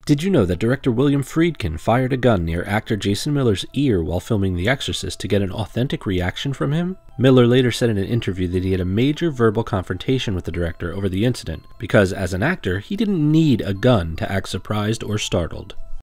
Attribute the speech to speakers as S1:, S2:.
S1: Did you know that director William Friedkin fired a gun near actor Jason Miller's ear while filming The Exorcist to get an authentic reaction from him? Miller later said in an interview that he had a major verbal confrontation with the director over the incident because, as an actor, he didn't need a gun to act surprised or startled.